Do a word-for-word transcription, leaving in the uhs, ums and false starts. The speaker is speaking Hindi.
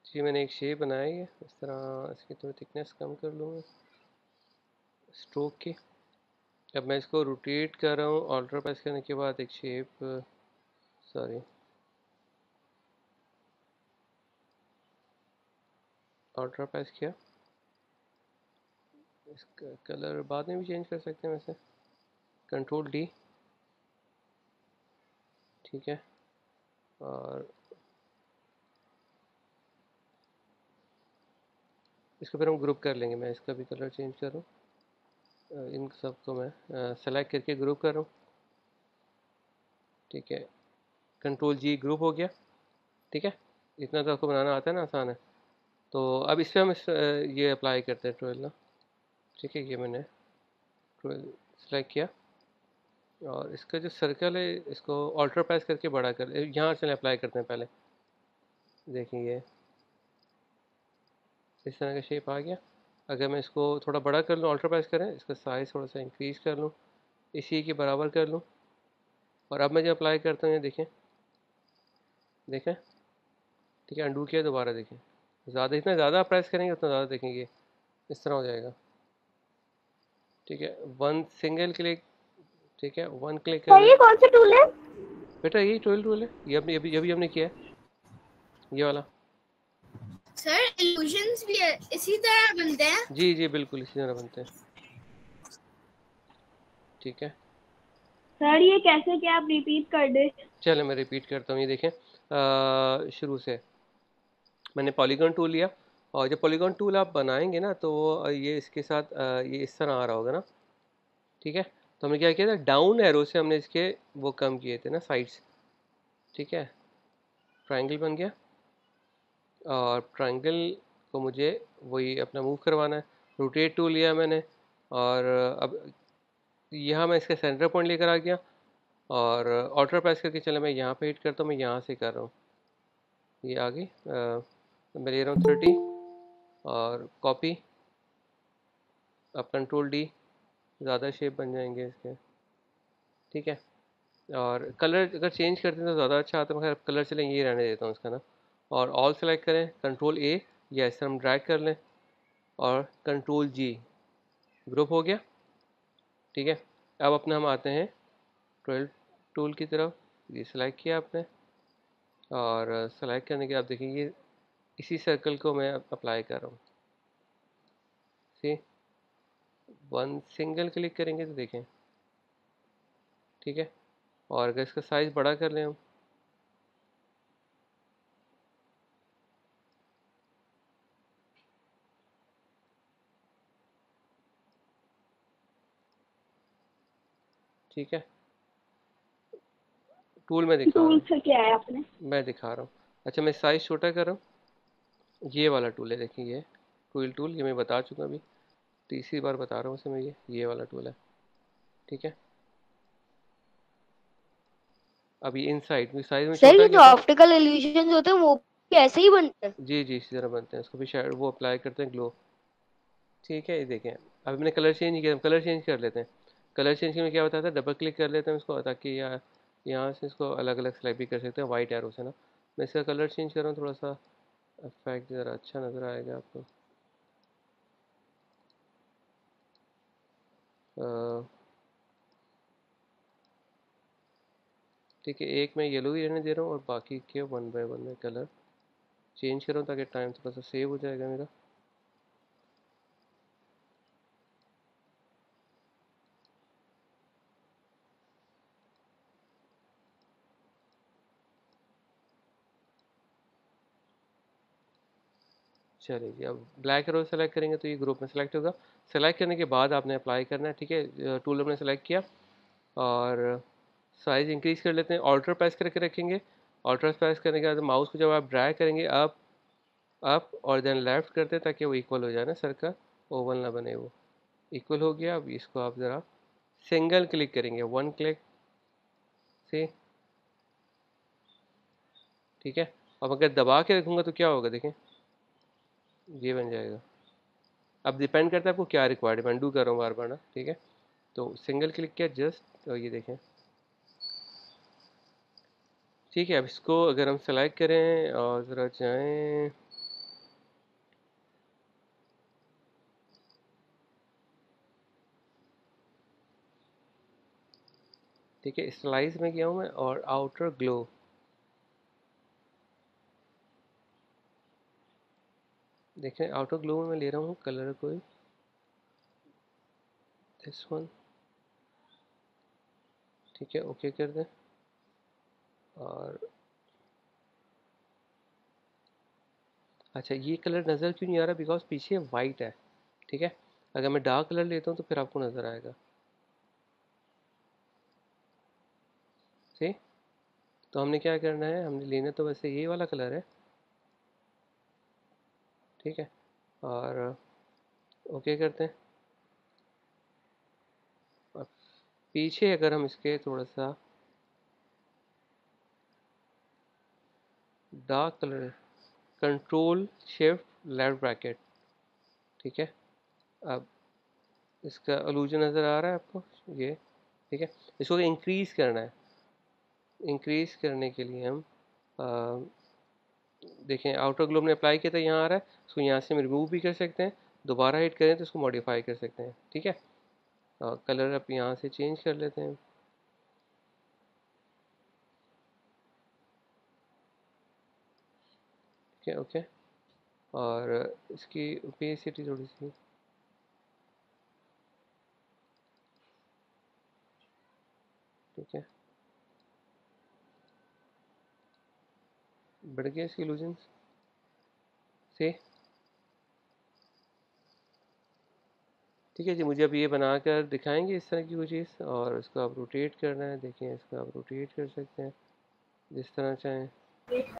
जी मैंने एक शेप बनाई है इस तरह, इसकी थोड़ी थिकनेस कम कर लूँगा स्ट्रोक की। अब मैं इसको रोटेट कर रहा हूँ, ऑल्टर प्रेस करने के बाद एक शेप, सॉरी ऑल्टर प्रेस किया। इसका कलर बाद में भी चेंज कर सकते हैं वैसे, कंट्रोल डी, ठीक है। और इसको फिर हम ग्रुप कर लेंगे। मैं इसका भी कलर चेंज कर रहा हूँ, इन सबको मैं सेलेक्ट करके ग्रुप कर रहा हूँ, ठीक है। कंट्रोल जी, ग्रुप हो गया, ठीक है। इतना तो आपको बनाना आता है ना, आसान है। तो अब इस पर हम इस, ये अप्लाई करते हैं ट्वेल्व ना, ठीक है। ये मैंने ट्वेल्व सेलेक्ट किया और इसका जो सर्कल है इसको ऑल्टर प्रेस करके बड़ा कर, यहाँ से अप्लाई करते हैं पहले। देखिए इस तरह का शेप आ गया। अगर मैं इसको थोड़ा बड़ा कर लूँ, ऑल्टर प्रेस करें, इसका साइज़ थोड़ा सा इंक्रीज़ कर लूँ, इसी के बराबर कर लूँ, और अब मैं जो अप्लाई करता हूँ ये देखें, देखें, ठीक है। अंडू किया, दोबारा देखें। ज़्यादा, जितना ज़्यादा आप प्रेस करेंगे उतना ज़्यादा देखेंगे इस तरह हो जाएगा, ठीक है। वन सिंगल क्लिक, ठीक है, वन क्लिक सर करें। ये कौन सा टूल है? बेटा यही ट्वेल्व टूल है, ये अभी अभी अभी हमने किया है, ये वाला। सर इल्यूजन्स भी इसी तरह बनते हैं? जी जी बिल्कुल इसी तरह बनते हैं, ठीक है। सर ये कैसे, क्या आप रिपीट कर दे? चलो मैं रिपीट करता हूँ, ये देखें अ, शुरू से मैंने पॉलीगॉन टूल लिया, और जब पॉलीगॉन टूल आप बनाएंगे ना तो वो ये इसके साथ अ, ये इस तरह आ रहा होगा ना, ठीक है। तो हमने क्या किया था, डाउन एरो से हमने इसके वो कम किए थे ना साइड्स, ठीक है। ट्रायंगल बन गया, और ट्रायंगल को मुझे वही अपना मूव करवाना है। रोटेट टूल लिया मैंने, और अब यहाँ मैं इसका सेंटर पॉइंट लेकर आ गया, और ऑल्टर प्रेस करके चले मैं यहाँ पे हिट करता हूँ, मैं यहाँ से कर रहा हूँ, ये आ गई। अ, मैं ले रहा हूँ थर्टी, और कॉपी, अब कंट्रोल डी, ज़्यादा शेप बन जाएंगे इसके, ठीक है। और कलर अगर चेंज करते हैं तो ज़्यादा अच्छा आता है, मगर कलर चलें ये रहने देता हूँ इसका ना। और ऑल सेलेक्ट करें, कंट्रोल ए, या इस तरह हम ड्रैग कर लें, और कंट्रोल जी, ग्रुप हो गया, ठीक है। अब अपने हम आते हैं ट्वेल्व टूल की तरफ, ये सेलेक्ट किया आपने, और सेलेक्ट करने के बाद देखिए ये इसी सर्कल को मैं अप्लाई कर रहा हूँ, सी वन सिंगल क्लिक करेंगे तो देखें, ठीक है। और अगर इसका साइज़ बड़ा कर लें हम, ठीक है। टूल में दिखा रहा टूल हूँ, से क्या है आपने? मैं दिखा रहा हूँ। अच्छा मैं साइज़ छोटा कर रहा हूँ, ये वाला टूल है, देखिए ये टूल टूल ये मैं बता चुका अभी, तीसरी बार बता रहा हूँ उसे मैं, ये ये वाला टूल है, ठीक है। अभी इन साइड में साइज़ में सर छोटा ये किया जो था। ऑप्टिकल इल्यूजन होते हैं वो भी ऐसे ही बनते हैं? जी जी इसी तरह बनते हैं, इसको भी शायद वो अप्लाई करते हैं ग्लो, ठीक है। ये देखें अभी मैंने कलर चेंज किया, कलर चेंज कर लेते हैं। कलर चेंज करने में क्या होता था, डबल क्लिक कर लेते हैं उसको, ताकि या यहाँ से इसको अलग अलग सेलेक्ट भी कर सकते हैं वाइट एरो से ना। मैं इसका कलर चेंज कर रहा हूँ, थोड़ा सा इफेक्ट ज़रा अच्छा नज़र आएगा आपको। अ, ठीक है, एक मैं येलो ही रहने दे रहा हूँ, और बाकी के वन बाय वन में कलर चेंज कर रहा हूँ, ताकि टाइम थोड़ा सा सेव हो जाएगा मेरा। चलिए जी, अब ब्लैक एरो सेलेक्ट करेंगे तो ये ग्रुप में सेलेक्ट होगा। सेलेक्ट करने के बाद आपने अप्लाई करना है, ठीक है। टूल हमने सेलेक्ट किया, और साइज़ इंक्रीज़ कर लेते हैं, ऑल्टर प्रेस करके रखेंगे। ऑल्टर प्रेस करने के बाद माउस को जब आप ड्रैग करेंगे अप अप और देन लेफ्ट करते हैं, ताकि वो इक्वल हो जाए ना, सर का ओवल ना बने, वो इक्वल हो गया। अब इसको आप ज़रा सिंगल क्लिक करेंगे, वन क्लिक से, ठीक है। अब अगर दबा के रखूँगा तो क्या होगा, देखें ये बन जाएगा। अब डिपेंड करता है आपको क्या रिक्वायर्ड है, मैं कर रहा हूँ बार बार ना, ठीक है। तो सिंगल क्लिक किया जस्ट, तो ये देखें, ठीक है। अब इसको अगर हम सेलेक्ट करें और ज़रा जाएँ, ठीक है, स्टलाइज में किया हूँ मैं, और आउटर ग्लो। देखें आउटर ग्लो में मैं ले रहा हूँ कलर कोई दिस वन। ठीक है, ओके कर दें। और अच्छा, ये कलर नज़र क्यों नहीं आ रहा? बिकॉज पीछे वाइट है। ठीक है, अगर मैं डार्क कलर लेता हूँ तो फिर आपको नज़र आएगा। ठीक, तो हमने क्या करना है, हमने लेना तो वैसे ये वाला कलर है। ठीक है, और ओके करते हैं। और पीछे अगर हम इसके थोड़ा सा dark colour, control shift left bracket. ठीक है, अब इसका अलूजन नज़र आ रहा है आपको ये? ठीक है, इसको इंक्रीज़ करना है। इंक्रीज़ करने के लिए हम आ, देखें आउटर ग्लो ने अप्लाई किया था, यहाँ आ रहा है, इसको यहाँ से हम रिमूव भी कर सकते हैं, दोबारा हिट करें तो इसको मॉडिफाई कर सकते हैं। ठीक है, कलर अब यहाँ से चेंज कर लेते हैं। ठीक है, ओके, और इसकी ओपेसिटी थोड़ी सी, ठीक है, बढ़ गया इसकी इल्यूजन्स से। ठीक है जी, मुझे अब ये बनाकर दिखाएंगे इस तरह की कोई चीज़, और इसको आप रोटेट करना है। देखिए इसको आप रोटेट कर सकते हैं जिस तरह चाहें।